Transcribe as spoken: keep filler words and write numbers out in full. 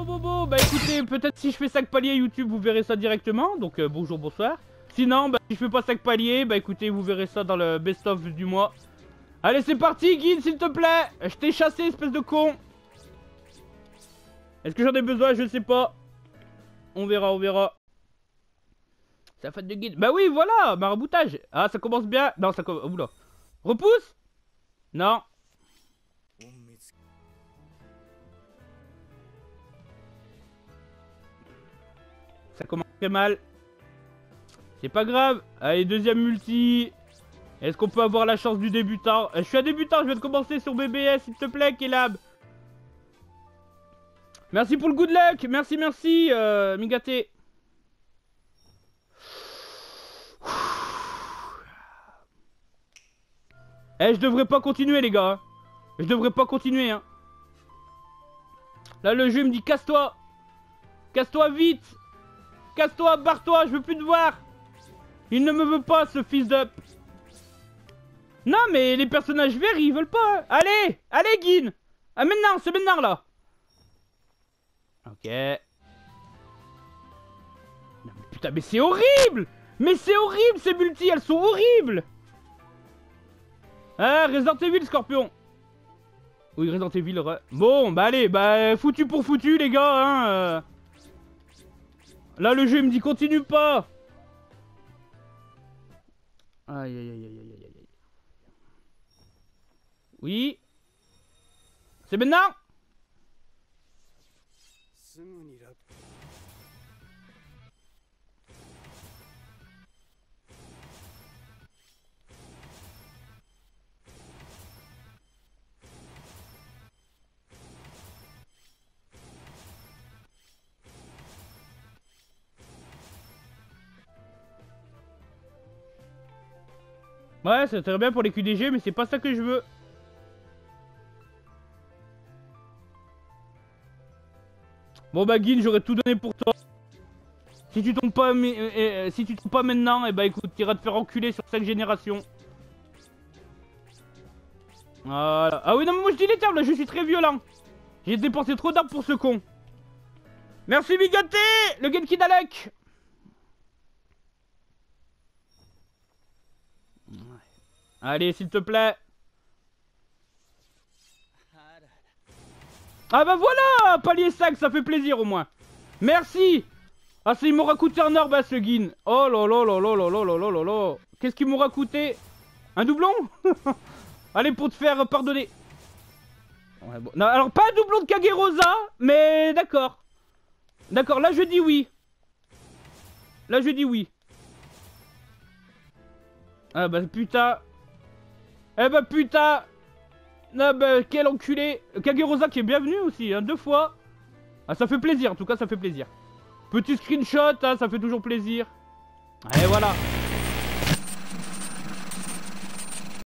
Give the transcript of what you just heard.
bon, bon, bah écoutez, peut-être si je fais cinq paliers YouTube, vous verrez ça directement. Donc euh, bonjour, bonsoir. Sinon, bah si je fais pas cinq paliers, bah écoutez, vous verrez ça dans le best-of du mois. Allez, c'est parti, Guide, s'il te plaît. Je t'ai chassé, espèce de con. Est-ce que j'en ai besoin? Je sais pas. On verra, on verra. C'est la fête de Guide. Bah oui, voilà, maraboutage. Ah, ça commence bien. Non, ça commence... Oula. Repousse? Non. Ça commence très mal. C'est pas grave. Allez, deuxième multi. Est-ce qu'on peut avoir la chance du débutant? Je suis un débutant, je viens de commencer sur B B S, s'il te plaît, Kelab. Merci pour le good luck. Merci, merci, euh, Migaté. Eh, je devrais pas continuer, les gars. Je devrais pas continuer, hein. Là, le jeu me dit casse-toi. Casse-toi vite. Casse-toi, barre-toi, je veux plus te voir. Il ne me veut pas, ce fils de... Non, mais les personnages verts, ils veulent pas. Hein. Allez, allez, Guin. Ah, maintenant, c'est maintenant, là. Ok. Non, mais putain, mais c'est horrible. Mais c'est horrible, ces multis, elles sont horribles. Ah, Resident Evil, Scorpion. Oui, Resident Evil. Re... Bon, bah allez, bah foutu pour foutu, les gars, hein. Euh... Là, le jeu, il me dit continue pas. Aïe, aïe, aïe, aïe, aïe, aïe. Oui. C'est maintenant. Ouais, c'est très bien pour les Q D G, mais c'est pas ça que je veux. Bon bah Guin, j'aurais tout donné pour toi. Si tu tombes pas, mais, euh, euh, si tu tombes pas maintenant, et eh bah écoute, t'iras te faire enculer sur cinq générations. Voilà. Ah oui, non mais moi je dis les termes là, je suis très violent. J'ai dépensé trop d'armes pour ce con. Merci Bigoté, le Genki Dalek. Allez, s'il te plaît. Ah bah voilà, palier cinq, ça fait plaisir au moins. Merci. Ah, ça il m'aura coûté un or, bah ce Guin. Oh là là là là là là là là là là. Qu'est-ce qu'il m'aura coûté? Un doublon? Allez, pour te faire pardonner. Ouais, bon. Non, alors pas un doublon de Kagerosa, mais d'accord. D'accord, là je dis oui. Là je dis oui. Ah bah putain. Eh bah putain. Ah bah quel enculé. Kagerosa qui est bienvenu aussi, hein, deux fois. Ah ça fait plaisir, en tout cas ça fait plaisir. Petit screenshot, hein, ça fait toujours plaisir. Et voilà.